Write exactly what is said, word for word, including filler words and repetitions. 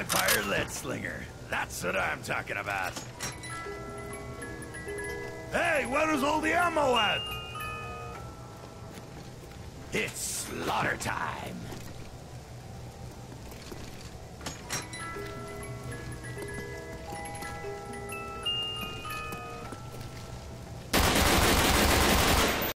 rapid fire lead slinger. That's what I'm talking about. Hey, where's all the ammo at? It's slaughter time.